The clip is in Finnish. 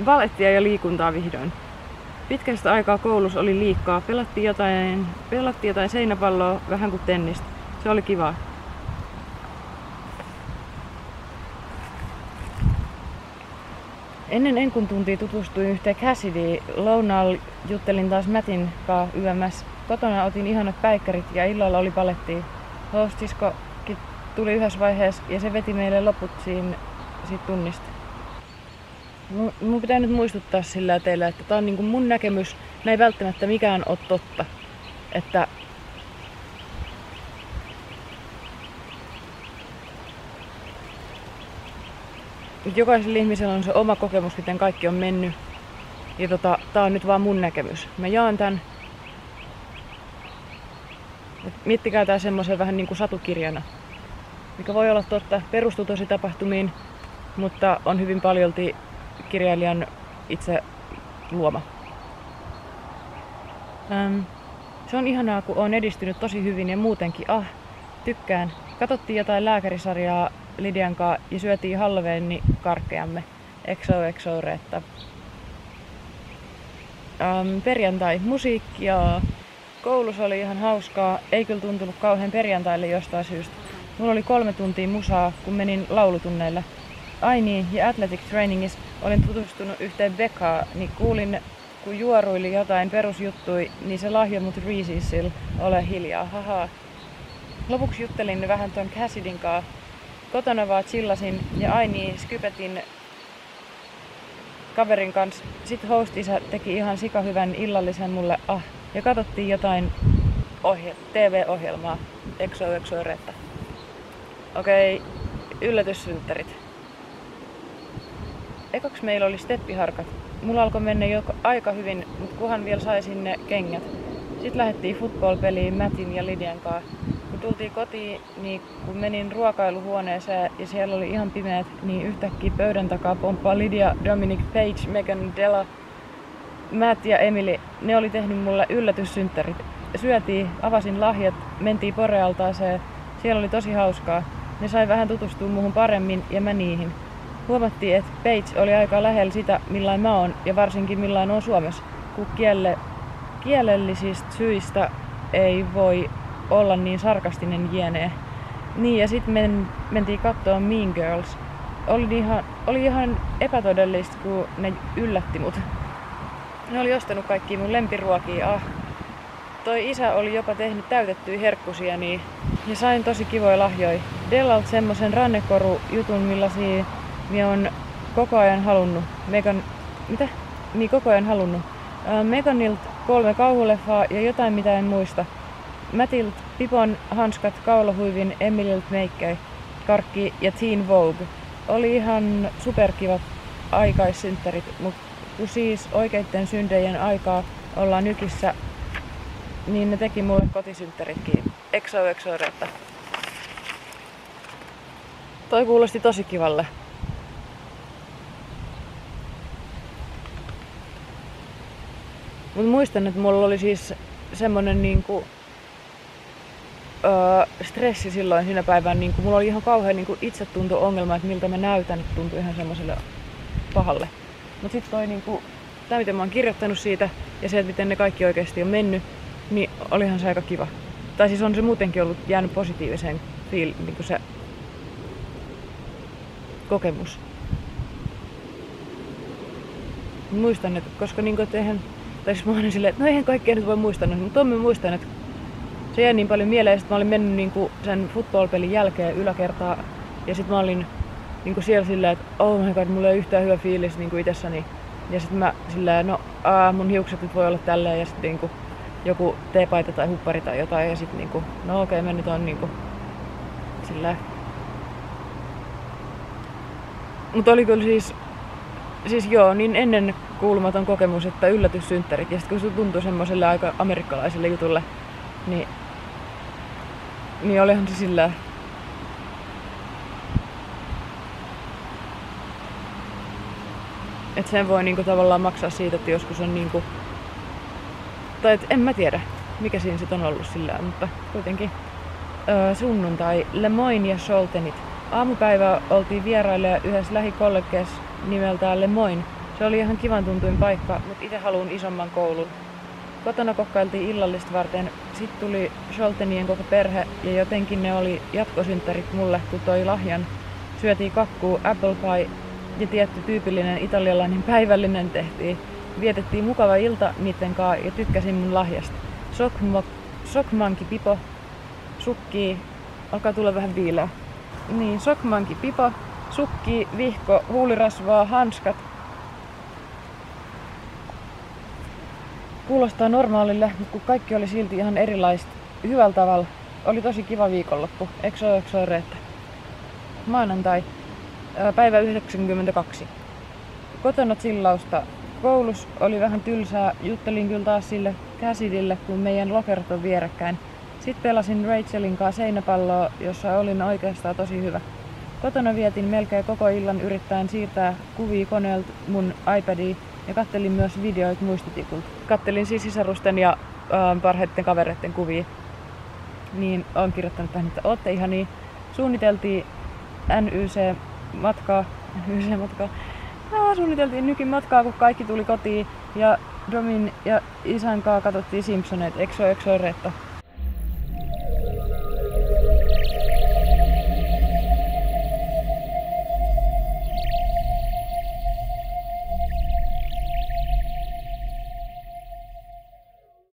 Balettia ja liikuntaa vihdoin. Pitkästä aikaa koulussa oli liikaa. Pelattiin jotain seinäpalloa, vähän kuin tennistä. Se oli kivaa. Ennen enkun tuntia tutustuin yhteen Cassidyyn. Lounaalla juttelin taas Mattin kanssa YMS. Kotona otin ihanat päikkärit ja illalla oli balettia. Hostiskokin tuli yhdessä vaiheessa ja se veti meille loput siitä tunnista. Mun pitää nyt muistuttaa sillä teille, että tää on niinku mun näkemys. Näin ei välttämättä mikään ole totta. Että jokaisella ihmisellä on se oma kokemus, miten kaikki on mennyt. Ja tää on nyt vaan mun näkemys. Mä jaan tän. Miettikää tää semmoisen vähän niinku satukirjana. Mikä voi olla totta, perustuu tosi tapahtumiin, mutta on hyvin paljolti kirjailijan itse luoma. Se on ihanaa, kun on edistynyt tosi hyvin ja muutenkin. Tykkään. Katsottiin jotain lääkärisarjaa Lidian kanssa ja syötiin Halloween-karkkejamme. XOXO Reetta. Perjantai. Musiikkia. Koulussa oli ihan hauskaa. Ei kyllä tuntunut kauhean perjantaille jostain syystä. Mulla oli 3 tuntia musaa, kun menin laulutunneille. Ai niin, ja Athletic Trainingissa olin tutustunut yhteen Beckaan, niin kuulin, kun juoruili jotain perusjuttui, niin se lahjoi mut Reese'sillä. Ole hiljaa, haha. Lopuksi juttelin vähän ton Cassidyn kanssa. Kotona vaan chillasin ja ai niin, skypetin kaverin kanssa. Sitten host-isä teki ihan sikahyvän illallisen mulle. Ja katsottiin jotain TV-ohjelmaa. XOXO Retta. Okei, yllätyssynttärit. Ekoks meillä oli steppiharkat. Mulla alkoi mennä jo aika hyvin, mutta kunhan vielä sai sinne kengät. Sitten lähdettiin football-peliin Mattin ja Lidian kanssa. Kun tultiin kotiin, niin kun menin ruokailuhuoneeseen ja siellä oli ihan pimeät, niin yhtäkkiä pöydän takaa pomppaa Lydia, Dominic Page, Megan Della, Matt ja Emily. Ne oli tehnyt mulle yllätyssynttärit. Syötiin, avasin lahjat, mentiin Borealtaaseen. Siellä oli tosi hauskaa. Ne sai vähän tutustua muuhun paremmin ja mä niihin. Huomattiin, että Page oli aika lähellä sitä, millain mä oon ja varsinkin millain on Suomessa, kun kielellisistä syistä ei voi olla niin sarkastinen jne. Niin ja sitten mentiin katsoa Mean Girls. Oli ihan epätodellista, kun ne yllätti mut. Ne oli ostanut kaikkia mun lempiruokia. Toi isä oli jopa tehnyt täytettyjä herkkusia niin, ja sain tosi kivoja lahjoja. Dellalta semmosen rannekoru-jutun, millaisia minä on koko ajan halunnut. Koko ajan halunnut. Meganilt 3 kauhuleffaa ja jotain mitä en muista. Mattilt Pipon hanskat, kaulahuivin, Emilylt meikkei, karkki ja Teen Vogue. Oli ihan superkivat aikaissynttärit, mutta kun siis oikeitten syndejen aikaa ollaan nykissä, niin ne teki mulle kotisynttäritkin. XOXO Retta. Toi kuulosti tosi kivalle. Mut muistan, että mulla oli siis semmonen niinku stressi silloin siinä päivänä. Niinku, mulla oli ihan kauhean niinku itsetunto-ongelma, että miltä mä näytän, että tuntui ihan semmoselle pahalle. Mut sit toi niinku, tää miten mä oon kirjoittanut siitä ja se, että miten ne kaikki oikeesti on mennyt, niin olihan se aika kiva. Tai siis on se muutenkin ollut jäänyt positiiviseen niinku se kokemus. Muistan, että koska niinku, et eihän, tai siis mä olin silleen, että no eihän kaikkea nyt voi muistaa, mutta mä muistan, että se jäi niin paljon mieleen, että mä olin mennyt niinku sen football-pelin jälkeen yläkertaa ja sit mä olin niinku siellä silleen, että oh my god, mulla ei yhtään hyvä fiilis niinku itsessäni. Ja sit mä silleen, no mun hiukset nyt voi olla tälleen ja sit niinku joku teepaita tai huppari tai jotain ja sit niinku, no okei, mä nyt on niinku silleen. Mut oli kyllä siis joo, niin ennen kuulumaton kokemus, että yllätyssynttärit ja sit kun se tuntui semmoselle aika amerikkalaiselle jutulle, niin olihan se sillä, että sen voi niinku tavallaan maksaa siitä, että joskus on niinku, tai et en mä tiedä mikä siinä sit on ollut sillä, mutta kuitenkin sunnuntai Le Moyne ja Scholtenit. Aamupäivää oltiin vieraille yhdessä lähikollegeessa nimeltään Le Moyne. Se oli ihan kivan tuntuin paikka, mutta itse haluan isomman koulun. Kotona kokkailtiin illallista varten, sitten tuli Scholtenien koko perhe ja jotenkin ne oli jatkosynttärit mulle, kun toi lahjan. Syötiin kakkuu, apple pie ja tietty tyypillinen italialainen päivällinen tehtiin. Vietettiin mukava ilta niitten kanssa ja tykkäsin mun lahjasta. Sokmanki pipo, sukki, alkaa tulla vähän viileä. Niin, sokmanki pipo, sukki, vihko, huulirasvaa, hanskat. Kuulostaa normaalille, mutta kun kaikki oli silti ihan erilaista hyvällä tavalla. Oli tosi kiva viikonloppu. Eikö se ole Reetta? Maanantai, päivä 92. Kotona chillausta. Koulus oli vähän tylsää. Juttelin kyllä taas sille Cassidylle, kun meidän lokerat on vierekkäin. Sitten pelasin Rachelin kanssa seinäpalloa, jossa olin oikeastaan tosi hyvä. Kotona vietin melkein koko illan yrittäen siirtää kuvia koneelta mun iPadiin ja kattelin myös videoita muistitikulta. Kattelin siis sisarusten ja parhaiten kavereiden kuvia. Niin olen kirjoittanut tähän, että ootte ihania. Suunniteltiin NYC-matkaa. Suunniteltiin Nykin matkaa, kun kaikki tuli kotiin. Ja Domin ja isän kanssa katsottiin Simpsoneita. Eikö se ole Reetta?